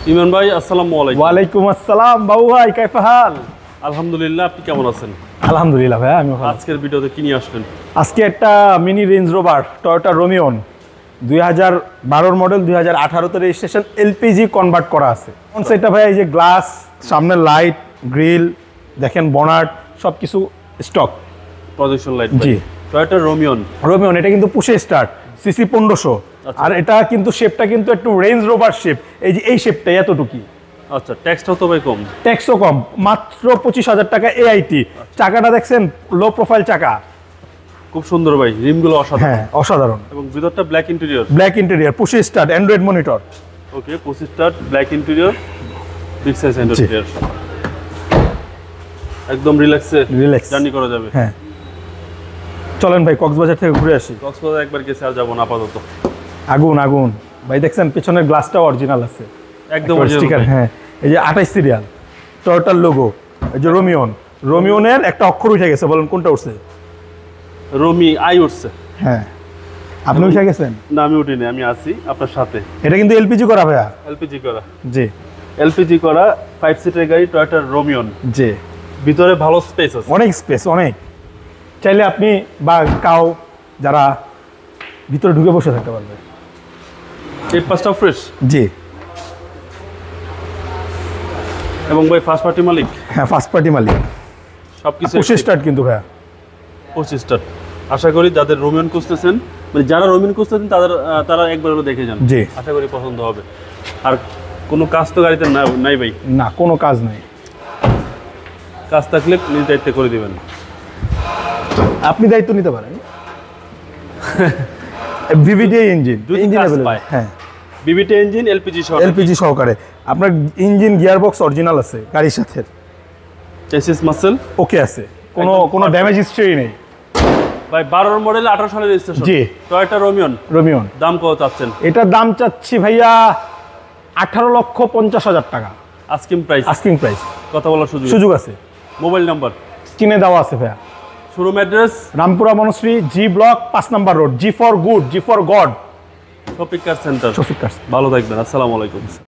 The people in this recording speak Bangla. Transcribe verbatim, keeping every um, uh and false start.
ইমরান ভাই আসসালামু আলাইকুম। ওয়ালাইকুম আসসালাম বাবু ভাই, কাইফা হাল? আলহামদুলিল্লাহ, আপনি কেমন আছেন? আলহামদুলিল্লাহ ভাই, আমি ভালো। আজকের ভিডিওতে কি নিয়ে আসলেন? আজকে একটা mini Range Rover Toyota Rumion দুই হাজার বারোর মডেল, দুই হাজার আঠারোতে রেজিস্ট্রেশন, এলপিজি কনভার্ট করা আছে। সেটা ভাই এই যে গ্লাস, সামনের লাইট, গ্রিল দেখেন, বনাট সব কিছু স্টক, প্রজেকশন লাইট। জি, টয়োটা রোমিয়ন। রোমিয়ন এটা কিন্তু পুশে স্টার্ট, সিসি পনেরোশো। আর এটা কিন্তু শেপটা কিন্তু একটু রেঞ্জ রোভার শেপ, এই যে এই শেপটা এতটুকুই। আচ্ছা, ট্যাক্সটাও তো ভাই কম? ট্যাক্সও কম, মাত্র পঁচিশ হাজার টাকা এআইটি। চাকাটা দেখছেন, লো প্রোফাইল চাকা, খুব সুন্দর ভাই, রিমগুলো অসাধারণ। হ্যাঁ অসাধারণ। এবং ভিতরটা black interior. Black interior, push start, android monitor. Okay, push start, black interior, big size interior. একদম রিল্যাক্সে রিল্যাক্স জার্নি করা যাবে। হ্যাঁ, চলেন ভাই কক্সবাজার থেকে ঘুরে আসি। কক্সবাজার একবার গেছে, আর যাবো না আপাতত। আগুন আগুন ভাই, দেখছেন পিছনের গ্লাসটাও অরিজিনাল আছে, একদম স্টিকার। হ্যাঁ, এই যে আঠাইশ সিরিয়াল টয়োটার লোগো, এই যে রোমিয়ন, রোমিয়নের একটা অক্ষর উঠে গেছে, বলেন কোনটা উঠছে? রোমি আই উঠছে। হ্যাঁ, আপনি উঠে গেছেন? না, আমি উঠিনি, আমি আছি আপনার সাথে। এটা কিন্তু এলপিজি করা ভাইয়া? এলপিজি করা। জি, এলপিজি করা ফাইভ সিটের গাড়ি টয়োটা রোমিয়ন। জি, ভিতরে ভালো স্পেস আছে, অনেক স্পেস, অনেক। চাইলে আপনি বা কাউ যারা ভিতরে ঢুকে বসে থাকতে পারবে। এই পাঁচটা ফ্রেশ। জি, এবং ভাই ফার্স্ট পার্টি মালিক? হ্যাঁ, ফার্স্ট পার্টি মালিক। সবকিছু পঁচিশ স্টার্ট কিন্তু ভাইয়া, পঁচিশ স্টার্ট। আশা করি যাদের রোমিয়ন খুঁজতেছেন, মানে যারা রোমিয়ন খুঁজতেছেন তাদের তারা একবার হলো দেখে যান। জি, আশা করি পছন্দ হবে। আর কোনো কাজ তো গাড়িতে না নাই ভাই? না, কোনো কাজ নেই। কাজ থাকলে নিজ দায়িত্বে করে দিবেন। আপনি দায়িত্ব নিতে পারেন। ভিভিডি ইঞ্জিন, ইঞ্জিন পায়। হ্যাঁ, বিবিটি ইঞ্জিন, এলপিজি সহ, এলপিজি সহকারে। আপনার ইঞ্জিন গিয়ার বক্স অরিজিনাল আছে গাড়ির সাথে, চেসিস মাসেল ওকে আছে, কোনো কোনো ড্যামেজ হিস্ট্রি নেই ভাই। বারোর মডেল, আঠারো সালের রেজিস্ট্রেশন। জি, টয়োটা রোমিয়ন। রোমিয়ন দাম কত চাচ্ছেন? এটার দাম চাচ্ছি ভাইয়া আঠারো লক্ষ পঞ্চাশ হাজার টাকা। Asking price? Asking price. কথা বলার সুযোগ সুযোগ আছে। মোবাইল নাম্বার স্ক্রিনে দেওয়া আছে ভাইয়া। Showroom address? Rampura Banasree, G block, পাঁচ number road, G for good, G for God, Shafiq car centre. Shafiq car. ভালো থাকবেন, আসসালামু আলাইকুম।